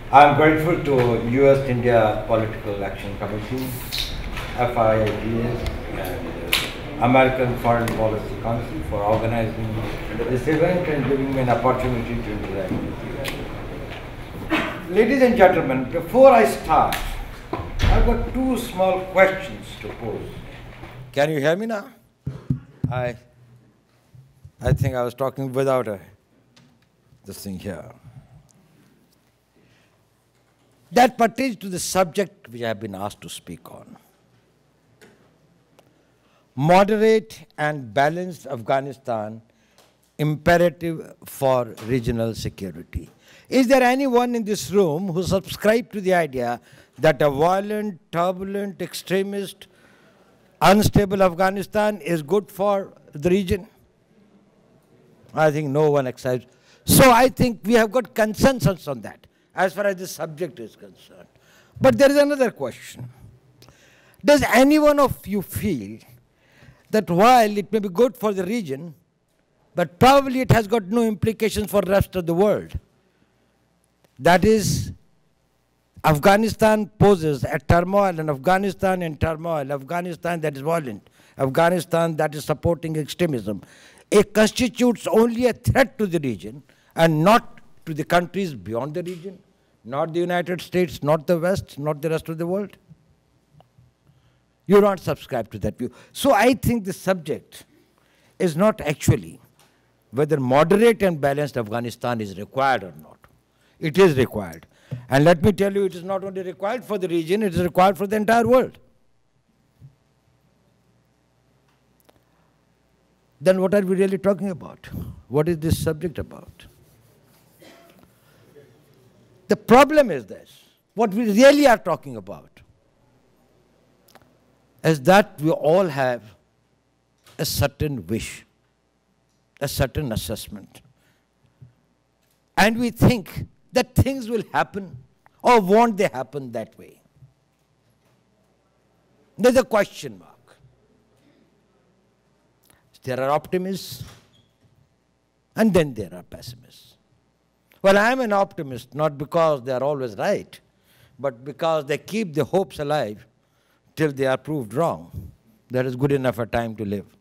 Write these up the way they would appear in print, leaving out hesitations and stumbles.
I'm grateful to US-India Political Action Committee, FIIPS, and American Foreign Policy Council for organizing this event and giving me an opportunity to interact with you. Ladies and gentlemen, before I start, I've got two small questions to pose. Can you hear me now? I think I was talking without this thing here. That pertains to the subject which I have been asked to speak on. Moderate and balanced Afghanistan, imperative for regional security. Is there anyone in this room who subscribes to the idea that a violent, turbulent, extremist, unstable Afghanistan is good for the region? I think no one accepts. So I think we have got consensus on that, as far as the subject is concerned. But there is another question. Does any one of you feel that while it may be good for the region, but probably it has got no implications for the rest of the world? That is, Afghanistan poses a turmoil, and Afghanistan in turmoil, Afghanistan that is violent, Afghanistan that is supporting extremism. It constitutes only a threat to the region and not to the countries beyond the region, not the United States, not the West, not the rest of the world. You don't subscribe to that view. So I think the subject is not actually whether moderate and balanced Afghanistan is required or not. It is required. And let me tell you, it is not only required for the region, it is required for the entire world. Then what are we really talking about? What is this subject about? The problem is this. What we really are talking about is that we all have a certain wish, a certain assessment. And we think that things will happen, or won't they happen that way? There's a question mark. There are optimists, and then there are pessimists. Well, I am an optimist, not because they are always right, but because they keep the hopes alive till they are proved wrong. That is good enough a time to live.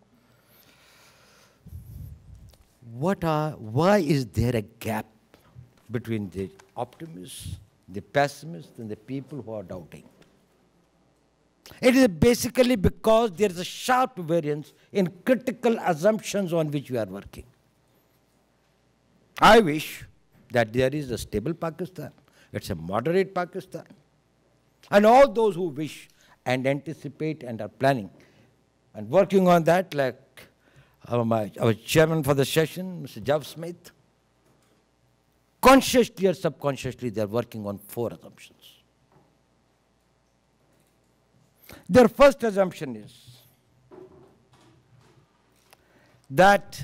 Why is there a gap between the optimists, the pessimists, and the people who are doubting? It is basically because there is a sharp variance in critical assumptions on which we are working. I wish that there is a stable Pakistan. It's a moderate Pakistan. And all those who wish and anticipate and are planning and working on that, like our chairman for the session, Mr. Jav Smith, consciously or subconsciously, they are working on 4 assumptions. Their first assumption is that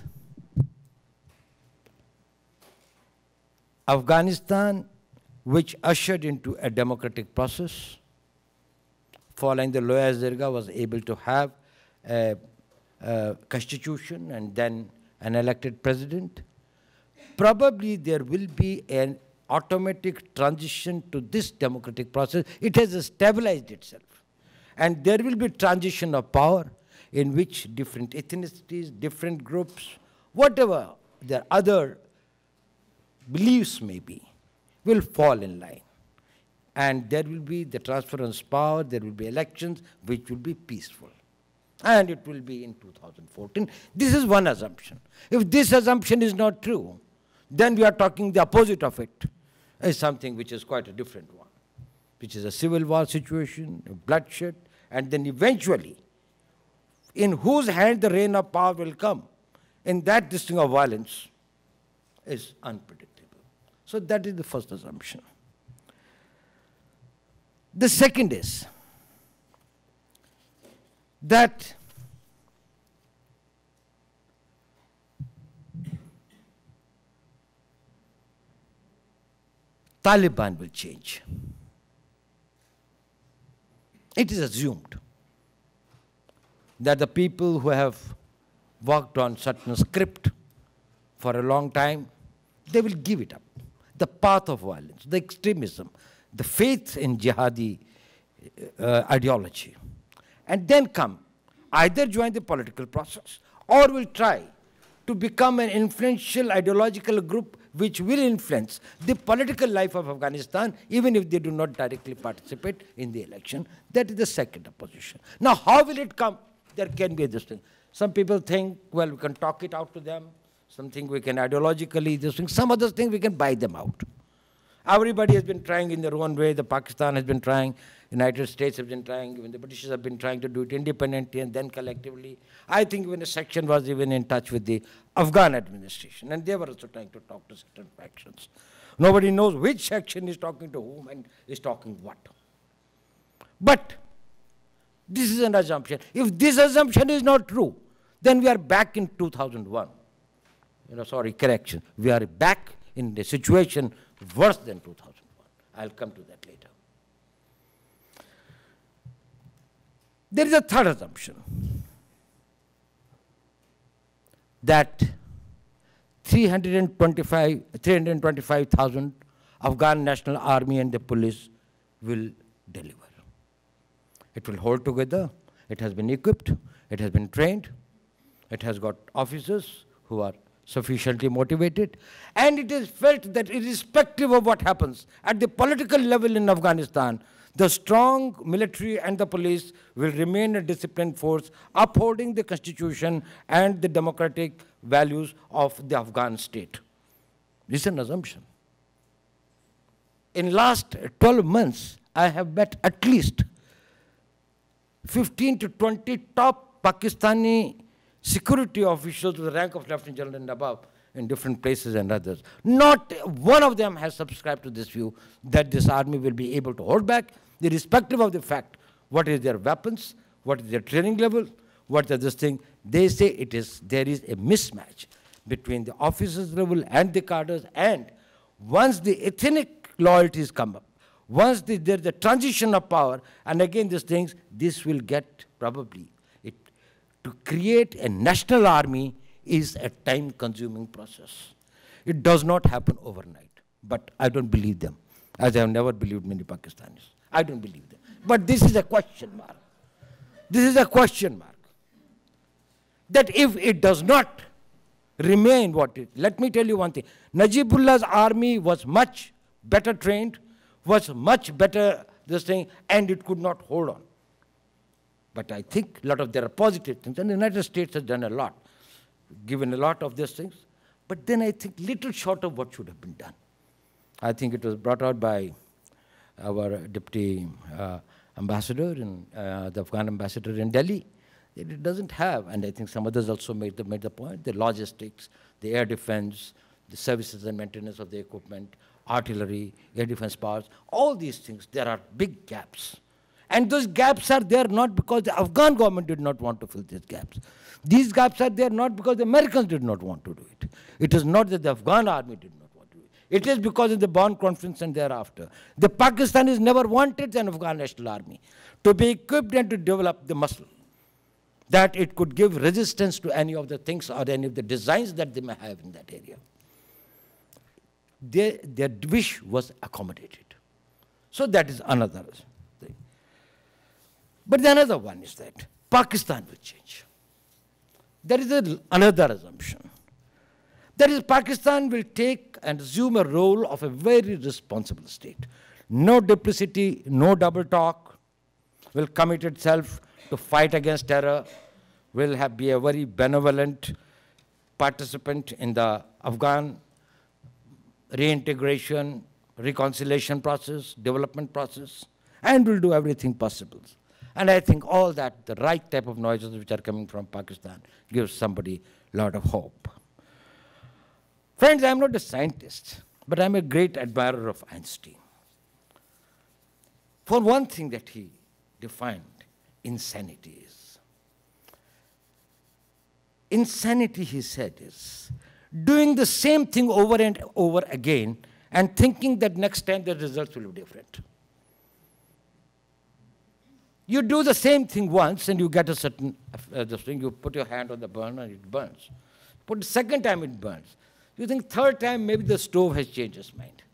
Afghanistan, which ushered into a democratic process, following the Loya Zirga, was able to have a constitution and then an elected president. Probably there will be an automatic transition to this democratic process. It has stabilized itself. And there will be transition of power in which different ethnicities, different groups, whatever their other beliefs may be, will fall in line. And there will be the transference of power, there will be elections which will be peaceful. And it will be in 2014. This is one assumption. If this assumption is not true, then we are talking the opposite of it, is something which is quite a different one, which is a civil war situation, bloodshed, and then eventually, in whose hand the reign of power will come, in that this thing of violence is unpredictable. So that is the first assumption. The second is that Taliban will change. It is assumed that the people who have worked on certain script for a long time, they will give it up. the path of violence, the extremism, the faith in jihadi ideology, and then come, either join the political process or will try to become an influential ideological group which will influence the political life of Afghanistan, even if they do not directly participate in the election. That is the second opposition. Now, how will it come? There can be this thing. Some people think, well, we can talk it out to them. Some think we can ideologically, this thing. Some others think we can buy them out. Everybody has been trying in their own way. The Pakistan has been trying. United States have been trying. Even the British have been trying to do it independently and then collectively. I think even a section was even in touch with the Afghan administration. And they were also trying to talk to certain factions. Nobody knows which section is talking to whom and is talking what. But this is an assumption. If this assumption is not true, then we are back in 2001. Correction. We are back in the situation worse than 2001. I'll come to that later. There is a third assumption, that 325,000 Afghan National Army and the police will deliver. It will hold together. It has been equipped. It has been trained. It has got officers who are sufficiently motivated. And it is felt that irrespective of what happens at the political level in Afghanistan, the strong military and the police will remain a disciplined force, upholding the constitution and the democratic values of the Afghan state. This is an assumption. In last 12 months, I have met at least 15 to 20 top Pakistani security officials with the rank of Lieutenant General and above in different places and others. Not one of them has subscribed to this view that this army will be able to hold back, irrespective of the fact what is their weapons, what is their training level, what is this thing. They say there is a mismatch between the officers level and the cadres, and once the ethnic loyalties come up, once there's the transition of power, and again these things, this will get probably, to create a national army is a time-consuming process. It does not happen overnight, but I don't believe them, as I have never believed many Pakistanis. I don't believe them. But this is a question mark. This is a question mark. That if it does not remain what it, let me tell you one thing. Najibullah's army was much better trained, was much better this thing, and it could not hold on. But I think a lot of there are positive things, and the United States has done a lot, given a lot of these things. But then I think little short of what should have been done. I think it was brought out by our deputy ambassador, the Afghan ambassador in Delhi. It doesn't have, and I think some others also made the point, the logistics, the air defense, the services and maintenance of the equipment, artillery, air defense powers, all these things, there are big gaps. And those gaps are there not because the Afghan government did not want to fill these gaps. These gaps are there not because the Americans did not want to do it. It is not that the Afghan army did not want to do it. It is because of the Bonn Conference and thereafter. The Pakistanis never wanted an Afghan National Army to be equipped and to develop the muscle, that it could give resistance to any of the things or any of the designs that they may have in that area. Their wish was accommodated. So that is another thing. But the another one is that Pakistan will change. There is another assumption. That is, Pakistan will take and assume a role of a very responsible state. No duplicity, no double talk, will commit itself to fight against terror, will be a very benevolent participant in the Afghan reintegration, reconciliation process, development process, and will do everything possible. And I think all that, the right type of noises which are coming from Pakistan, gives somebody a lot of hope. Friends, I'm not a scientist, but I'm a great admirer of Einstein. For one thing that he defined, insanity is. Insanity, he said, is doing the same thing over and over again and thinking that next time the results will be different. You do the same thing once and you get a certain thing. You put your hand on the burner and it burns. Put the second time it burns. You think third time maybe the stove has changed its mind.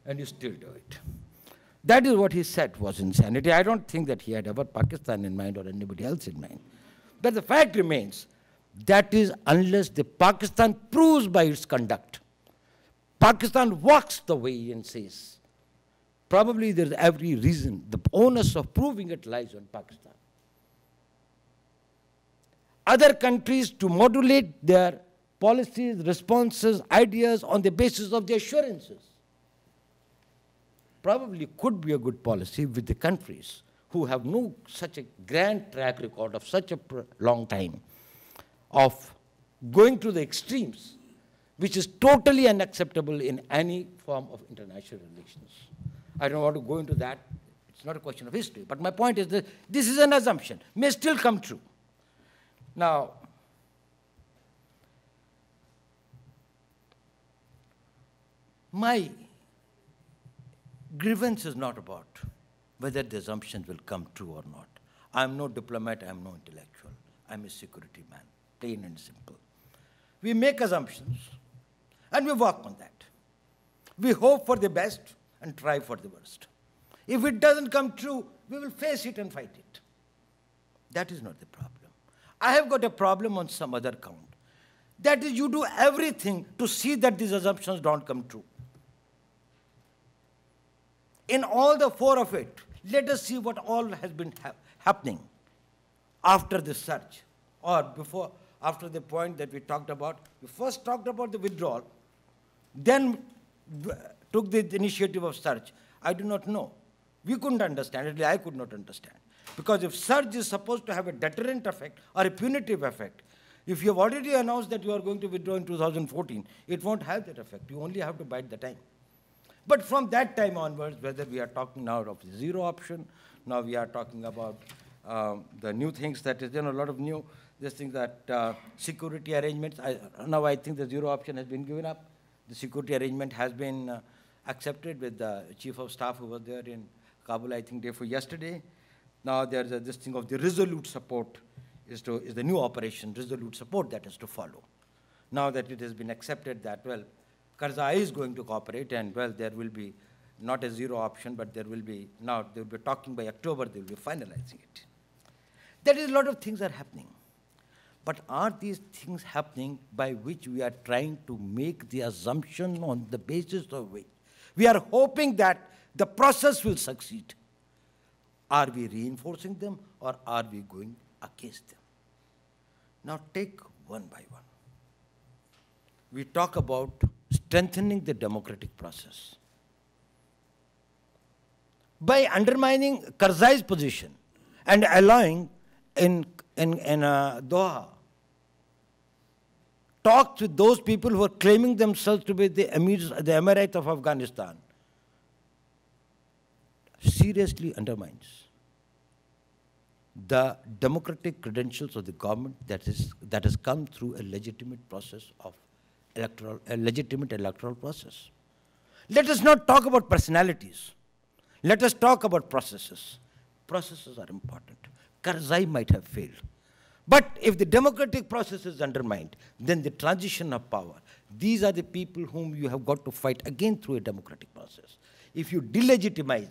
and you still do it. That is what he said was insanity. I don't think that he had ever Pakistan in mind or anybody else in mind. But the fact remains, that is unless the Pakistan proves by its conduct. Pakistan walks the way and says, probably there's every reason, the onus of proving it lies on Pakistan. Other countries to modulate their policies, responses, ideas on the basis of the assurances. Probably could be a good policy with the countries who have no such a grand track record of such a long time of going to the extremes, which is totally unacceptable in any form of international relations. I don't want to go into that. It's not a question of history. But my point is that this is an assumption, may still come true. Now, my grievance is not about whether the assumptions will come true or not. I'm no diplomat, I'm no intellectual. I'm a security man, plain and simple. We make assumptions, and we work on that. We hope for the best and try for the worst. If it doesn't come true, we will face it and fight it. That is not the problem. I have got a problem on some other count. That is, you do everything to see that these assumptions don't come true. In all the four of it, let us see what all has been happening after the surge, or before, after the point that we talked about. We first talked about the withdrawal, then took the initiative of surge. I do not know. We couldn't understand, at least I could not understand. Because if surge is supposed to have a deterrent effect or a punitive effect, if you have already announced that you are going to withdraw in 2014, it won't have that effect. You only have to bide the time. But from that time onwards, whether we are talking now of the zero option, now we are talking about the new things that is, a lot of new, this thing that security arrangements, now I think the zero option has been given up. The security arrangement has been accepted with the chief of staff who was there in Kabul, I think, day for yesterday. Now there's this thing of the resolute support is the new operation, resolute support that is to follow. Now that it has been accepted that, well, Karzai is going to cooperate, and, well, there will be not a zero option, but there will be, now they will be talking by October, they will be finalizing it. That is, a lot of things are happening. But are these things happening by which we are trying to make the assumption on the basis of which we are hoping that the process will succeed? Are we reinforcing them, or are we going against them? Now take one by one. We talk about strengthening the democratic process. By undermining Karzai's position and allowing in Doha talks with those people who are claiming themselves to be the Emirates of Afghanistan, seriously undermines the democratic credentials of the government that has come through a legitimate process of legitimate electoral process. Let us not talk about personalities. Let us talk about processes. Processes are important. Karzai might have failed. But if the democratic process is undermined, then the transition of power, these are the people whom you have got to fight again through a democratic process. If you delegitimize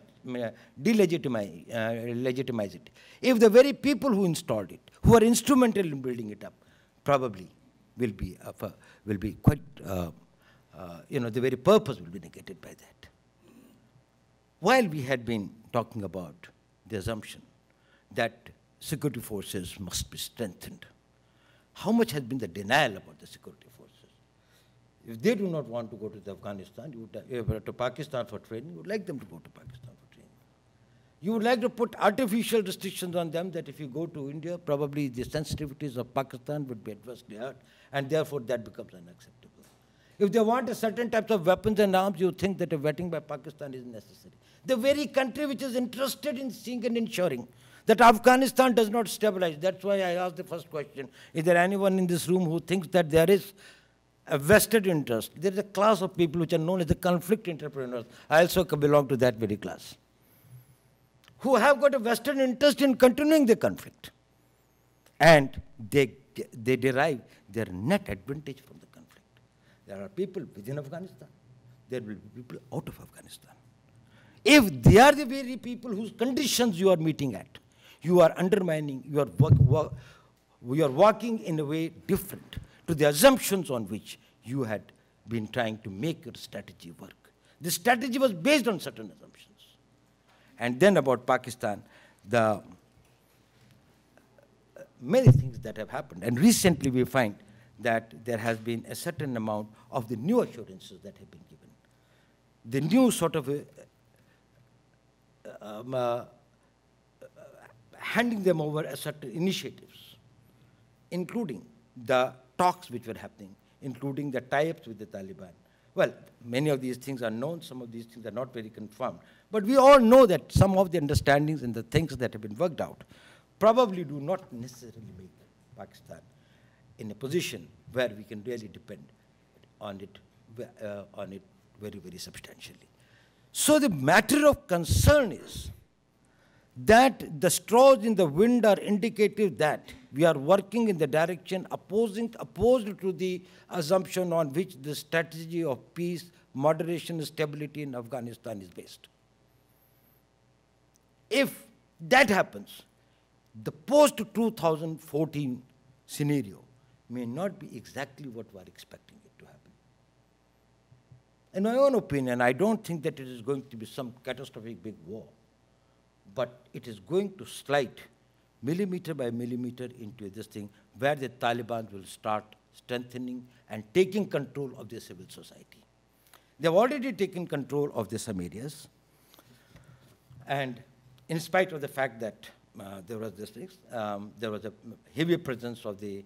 it, if the very people who installed it, who are instrumental in building it up, probably will be quite, the very purpose will be negated by that. While we had been talking about the assumption that security forces must be strengthened, how much has been the denial about the security forces? If they do not want to go to Afghanistan, to Pakistan for training, you would like them to go to Pakistan for training. You would like to put artificial restrictions on them that if you go to India, probably the sensitivities of Pakistan would be adversely hurt, and therefore that becomes unacceptable. If they want a certain types of weapons and arms, you think that a vetting by Pakistan is necessary. The very country which is interested in seeing and ensuring that Afghanistan does not stabilize. That's why I asked the first question. Is there anyone in this room who thinks that there is a vested interest? There is a class of people which are known as the conflict entrepreneurs. I also belong to that very class, who have got a vested interest in continuing the conflict. And they derive their net advantage from the conflict. There are people within Afghanistan. there will be people out of Afghanistan. If they are the very people whose conditions you are meeting at, you are undermining, you are working in a way different to the assumptions on which you had been trying to make your strategy work. The strategy was based on certain assumptions. And then about Pakistan, the many things that have happened. And recently we find that there has been a certain amount of the new assurances that have been given. The new sort of handing them over a certain initiatives, including the talks which were happening, including the tie-ups with the Taliban. Well, many of these things are known, some of these things are not very confirmed. But we all know that some of the understandings and the things that have been worked out probably do not necessarily make Pakistan in a position where we can really depend on it very, very substantially. So the matter of concern is that the straws in the wind are indicative that we are working in the direction opposed to the assumption on which the strategy of peace, moderation, and stability in Afghanistan is based. If that happens, the post-2014 scenario may not be exactly what we are expecting it to happen. In my own opinion, I don't think that it is going to be some catastrophic big war, but it is going to slide millimeter by millimeter into this thing where the Taliban will start strengthening and taking control of the civil society. They have already taken control of some areas, and in spite of the fact that there was a heavy presence of the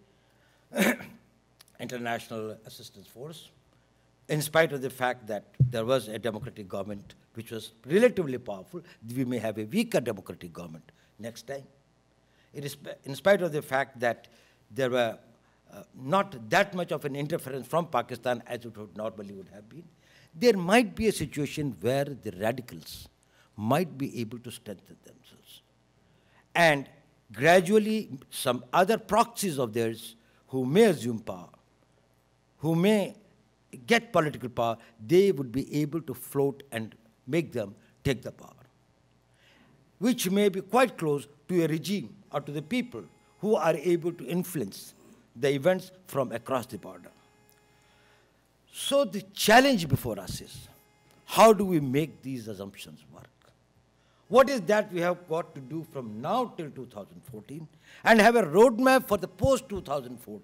International Assistance Force, in spite of the fact that there was a democratic government which was relatively powerful, we may have a weaker democratic government next time. It is in spite of the fact that there were not that much of an interference from Pakistan as it would normally would have been, there might be a situation where the radicals might be able to strengthen themselves. And gradually, some other proxies of theirs who may assume power, who may get political power, they would be able to float and make them take the power, which may be quite close to a regime or to the people who are able to influence the events from across the border. So the challenge before us is, how do we make these assumptions work? What is that we have got to do from now till 2014 and have a roadmap for the post-2014,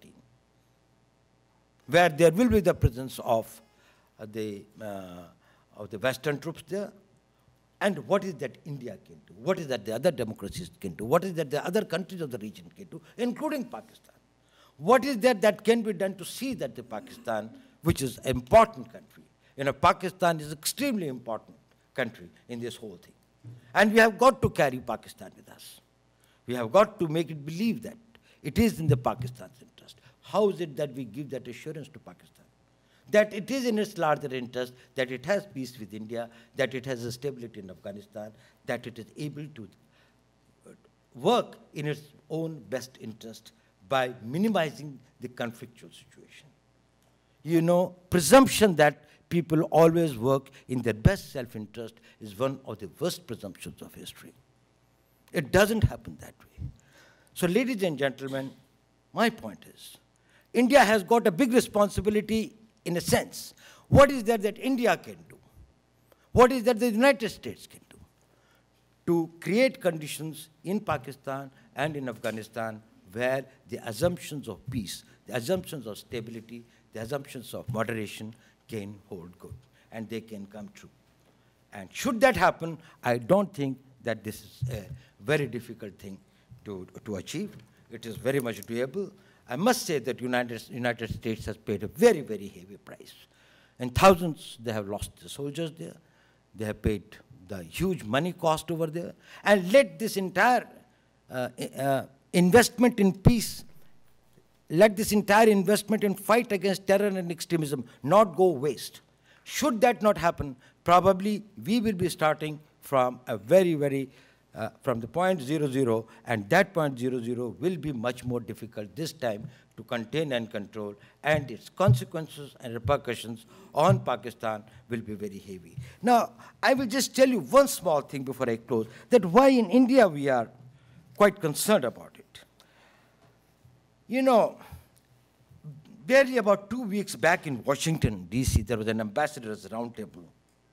where there will be the presence of the Western troops there, and what is that India can do? What is that the other democracies can do? What is that the other countries of the region can do, including Pakistan? What is that can be done to see that the Pakistan, which is an important country, Pakistan is an extremely important country in this whole thing. And we have got to carry Pakistan with us. We have got to make it believe that it is in the Pakistan's interest. How is it that we give that assurance to Pakistan? That it is in its larger interest, that it has peace with India, that it has a stability in Afghanistan, that it is able to work in its own best interest by minimizing the conflictual situation. Presumption that people always work in their best self-interest is one of the worst presumptions of history. It doesn't happen that way. So, ladies and gentlemen, my point is, India has got a big responsibility in a sense. What is that India can do? What is that the United States can do? To create conditions in Pakistan and in Afghanistan where the assumptions of peace, the assumptions of stability, the assumptions of moderation can hold good, and they can come true. And should that happen, I don't think that this is a very difficult thing to achieve. It is very much doable. I must say that United States has paid a very, very heavy price. And thousands, they have lost the soldiers there. They have paid the huge money cost over there. And let this entire investment in peace, let this entire investment in fight against terror and extremism not go waste. Should that not happen, probably we will be starting from a from the point 00, and that point 00 will be much more difficult this time to contain and control, and its consequences and repercussions on Pakistan will be very heavy. Now, I will just tell you one small thing before I close, that why in India we are quite concerned about it. You know, barely about 2 weeks back in Washington, D.C., there was an ambassador's roundtable.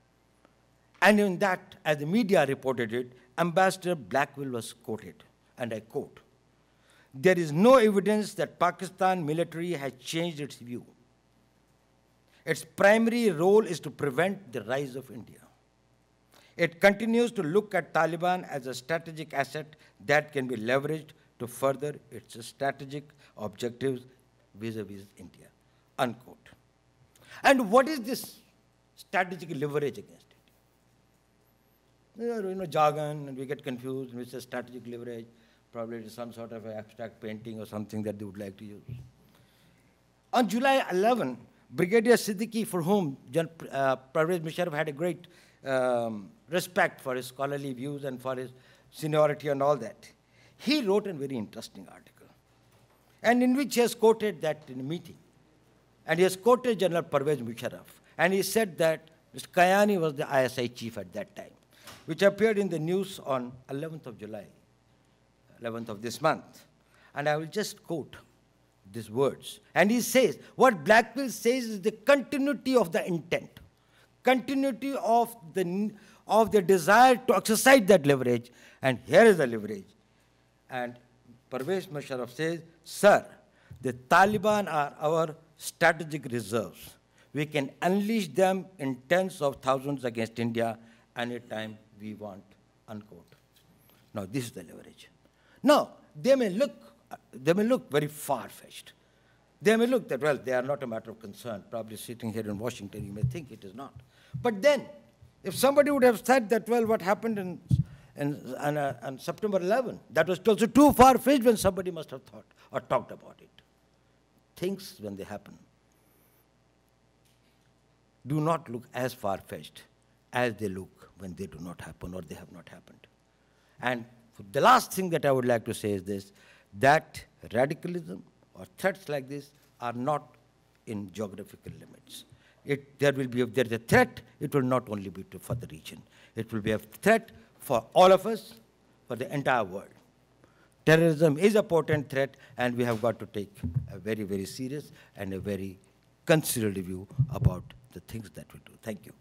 And in that, as the media reported it, Ambassador Blackwell was quoted, and I quote, "There is no evidence that Pakistan military has changed its view. Its primary role is to prevent the rise of India. It continues to look at Taliban as a strategic asset that can be leveraged to further its strategic objectives vis-a-vis India," unquote. And what is this strategic leverage against India? You know, jargon, and we get confused, and we say strategic leverage. Probably it is some sort of abstract painting or something that they would like to use. On July 11, Brigadier Siddiqui, for whom Pervez Musharraf had a great respect for his scholarly views and for his seniority and all that, he wrote a very interesting article, and in which he has quoted that in a meeting. And he has quoted General Pervez Musharraf, and he said that Mr. Kayani was the ISI chief at that time, which appeared in the news on 11th of July. 11th of this month. And I will just quote these words. And he says, what Blackwell says is the continuity of the intent, continuity of the desire to exercise that leverage, and here is the leverage. And Pervez Musharraf says, "Sir, the Taliban are our strategic reserves. We can unleash them in tens of thousands against India anytime we want," unquote. Now, this is the leverage. Now, they may look very far-fetched. They may look that, well, they are not a matter of concern. Probably sitting here in Washington, you may think it is not. But then, if somebody would have said that, well, what happened on September 11, that was also too far-fetched, when somebody must have thought or talked about it. Things, when they happen, do not look as far-fetched as they look when they do not happen or they have not happened. And the last thing that I would like to say is this, that radicalism or threats like this are not in geographical limits. If there is a threat, it will not only be for the region. It will be a threat for all of us, for the entire world. Terrorism is a potent threat, and we have got to take a very, very serious and a very considered view about the things that we do. Thank you.